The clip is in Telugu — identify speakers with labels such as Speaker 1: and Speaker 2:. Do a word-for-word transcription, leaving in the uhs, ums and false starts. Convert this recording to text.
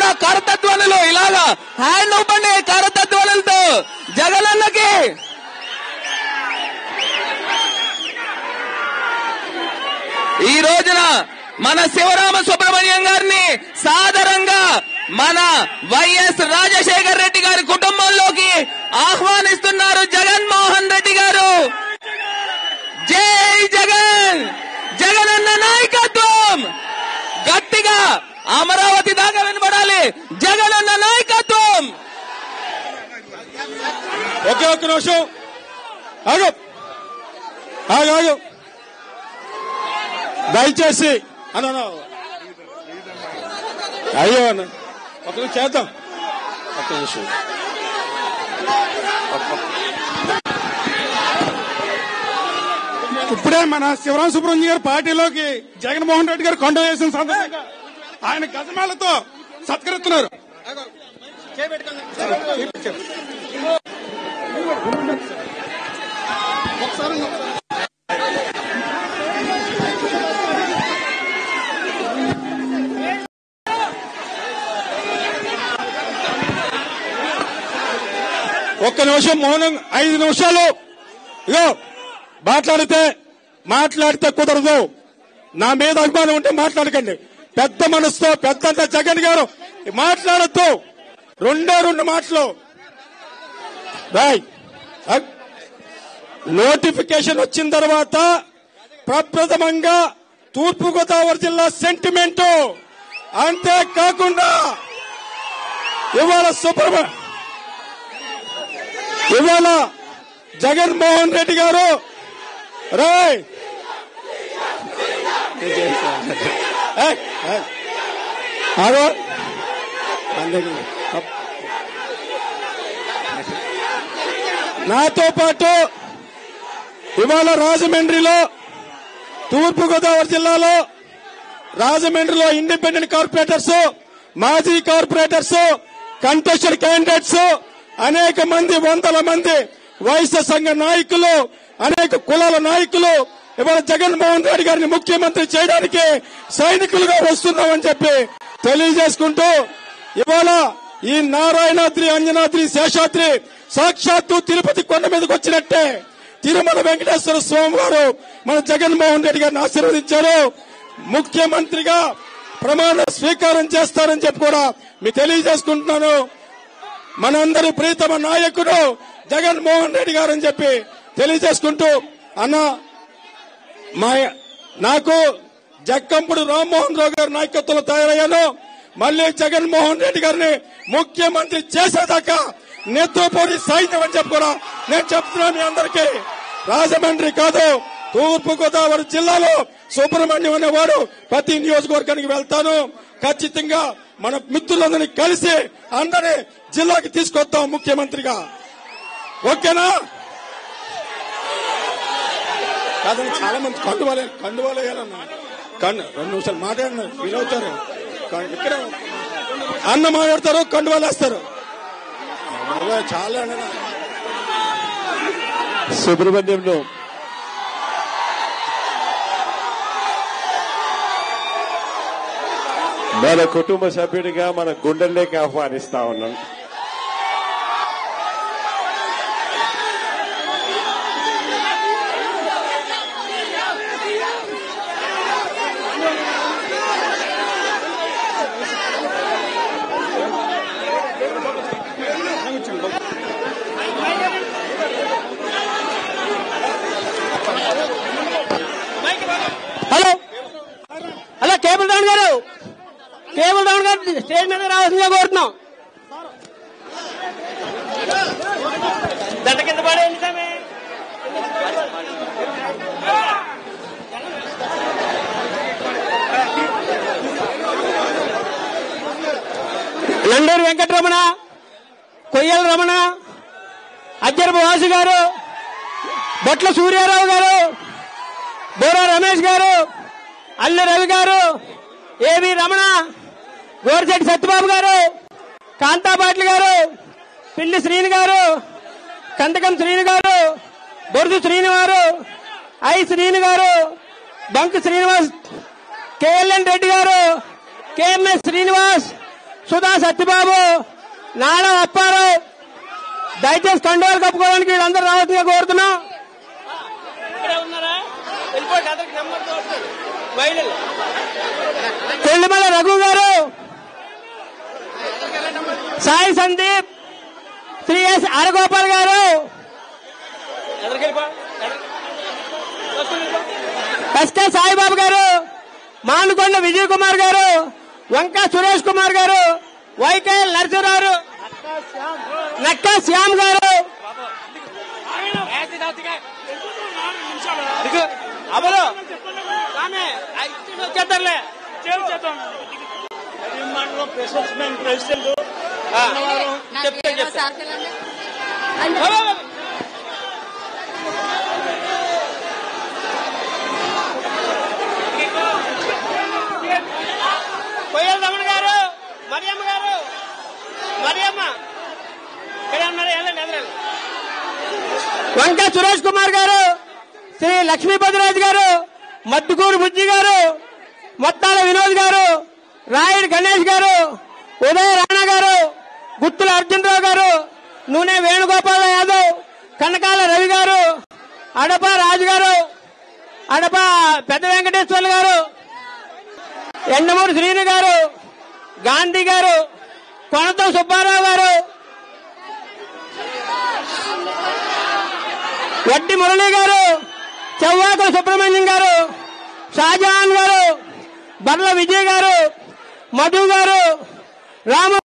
Speaker 1: ఇలాగా కరతధ్వనులు, ఇలాగా హ్యాండ్ ఊపండి కరతధ్వనులతో జగనన్నకి. ఈ రోజున మన శివరామ సుబ్రహ్మణ్యం గారిని సాదరంగా మన వైఎస్ రాజశేఖర్ రెడ్డి గారి కుటుంబంలోకి ఆహ్వానిస్తున్నారు జగన్మోహన్ రెడ్డి గారు. జై జగన్, జగనన్న నాయకత్వం గట్టిగా అమరావతి దాకా వినబడాలి. జగనన్న నాయకత్వం.
Speaker 2: ఒకే ఒక్క నిమిషం ఆగు ఆగు ఆగు దయచేసి అన్న అయ్యో అన్న ఒక నిమిషం చేద్దాం. ఒక్క నిమిషం ఇప్పుడే మన శివరామ సుబ్రహ్మణ్యం గారి పార్టీలోకి జగన్మోహన్ రెడ్డి గారు కొండ వేసిన సందర్భంగా ఆయన గజమాలతో సత్కరిస్తున్నారు. ఒక్క నిమిషం మౌనం, ఐదు నిమిషాలు. ఇగో మాట్లాడితే మాట్లాడితే కుదరదు. నా మీద అభిమానం ఉంటే మాట్లాడకండి. పెద్ద మనసుతో పెద్దంత జగన్ గారు మాట్లాడద్దు. రెండే రెండు మాటలు రాయ్. నోటిఫికేషన్ వచ్చిన తర్వాత ప్రప్రథమంగా తూర్పుగోదావరి జిల్లా సెంటిమెంట్, అంతేకాకుండా ఇవాళ సుబ్రహ్మణ్యం ఇవాళ జగన్మోహన్ రెడ్డి గారు రాయ్ నాతో పాటు ఇవాళ రాజమండ్రిలో తూర్పుగోదావరి జిల్లాలో రాజమండ్రిలో ఇండిపెండెంట్ కార్పొరేటర్స్, మాజీ కార్పొరేటర్స్, కంటెస్టెడ్ క్యాండిడేట్స్, అనేక మంది వందల మంది వైశ్య సంఘ నాయకులు, అనేక కులాల నాయకులు ఇవాళ జగన్మోహన్ రెడ్డి గారిని ముఖ్యమంత్రి చేయడానికి సైనికులుగా వస్తున్నామని చెప్పి తెలియజేసుకుంటూ ఇవాళ ఈ నారాయణాద్రి, అంజనాద్రి, శేషాద్రి సాక్షాత్తు తిరుపతి కొండ మీదకి వచ్చినట్టే తిరుమల వెంకటేశ్వర స్వామి వారు మన జగన్మోహన్ రెడ్డి గారిని ఆశీర్వదించారు. ముఖ్యమంత్రిగా ప్రమాణ స్వీకారం చేస్తారని చెప్పి కూడా మీకు తెలియజేసుకుంటున్నాను. మనందరి ప్రీతమ నాయకుడు జగన్మోహన్ రెడ్డి గారు అని చెప్పి తెలియజేసుకుంటూ అన్న మా నాకు జక్కంపుడు రామ్మోహన్ రావు గారి నాయకత్వంలో తయారయ్యాను. మళ్లీ జగన్మోహన్ రెడ్డి గారిని ముఖ్యమంత్రి చేసేదాకా నెత్తుపోటీ సైన్యం అని చెప్పి కూడా నేను చెప్తున్నాను మీ అందరికీ. రాజమండ్రి కాదు, తూర్పు గోదావరి జిల్లాలో సుబ్రహ్మణ్యం అనేవాడు ప్రతి నియోజకవర్గానికి వెళ్తాను. ఖచ్చితంగా మన మిత్రులందరినీ కలిసి అందరినీ జిల్లాకి తీసుకొస్తాం ముఖ్యమంత్రిగా. ఓకేనా? కాదని చాలా మంది కండువాలే కండువాలేయాలన్నా కండు రెండు నిమిషాలు మాట్లాడినారు ఫీల్ అవుతారు. ఇక్కడ అన్న మాట్లాడతారు, కండువాలేస్తారు. చాలా
Speaker 3: సుబ్రహ్మణ్యంలో మన కుటుంబ సభ్యుడిగా మన గుండెల్లోకి ఆహ్వానిస్తా ఉన్నాం.
Speaker 4: హలో హలో కేబుల్ రావుడ్ గారు, కేబుల్ రావుడ్ గారు స్టేజ్ మీద రావాల్సిందిగా కోరుతున్నాం. దట్ట కింద పడేయండి సామే. నండూరు వెంకటరమణ, కొయ్యల రమణ, అజ్జరపు వాసు గారు, బొట్ల సూర్యారావు గారు, బోరా రమేష్ గారు, అల్లి రవి గారు, ఏవి రమణ, గోరిశెట్టి సత్యబాబు గారు, కాంతాపాట్ల గారు, పిల్లి శ్రీని గారు, కందకం శ్రీని గారు, బొరుదు శ్రీని గారు, ఐ శ్రీని గారు, bunk Srinivas, KLN Reddy garu, KMS Srinivas, Sudha Satyababu, Nada Apparao. దయచేసి కండువాలు కప్పుకోవడానికి వీళ్ళందరూ రావచ్చుగా కోరుతున్నాం. కొల్లిమల రఘు గారు, సాయి సందీప్, శ్రీ ఎస్ అరగోపాల్ గారు, ఎస్కే సాయిబాబు గారు, మానుకొండ విజయ్ కుమార్ గారు, వంకా సురేష్ కుమార్ గారు, వైకే నరసింహరావు, నక్కా శ్యామ్ గారు, అమలు వచ్చేద్దాంలే ప్రెసిడెంట్ చెప్తే చెప్తా. కొయ్యల రమణ గారు, మరియమ్మ గారు, మరియమ్మ ఇక్కడ ఉన్నారు, వెళ్ళండి ఎదురండి. వంక సురేష్ కుమార్ గారు, శ్రీ లక్ష్మీపతిరాజు గారు, మద్దుకూరు బుజ్జి గారు, మొత్తాల వినోద్ గారు, రాయుడు గణేష్ గారు, ఉదయ రాణా గారు, గుత్తుల అర్జునరావు గారు, నూనె వేణుగోపాల యాదవ్, కనకాల రవి గారు, అడప రాజు గారు, అడప పెద్ద వెంకటేశ్వర్లు గారు, ఎండమూరి శ్రీను గారు, గాంధీ గారు, కొనతం సుబ్బారావు గారు, వడ్డి మురళి గారు, చవ్వాకుల సుబ్రహ్మణ్యం గారు, షాజహాన్ గారు, బర్ల విజయ్ గారు, మధు గారు, రామ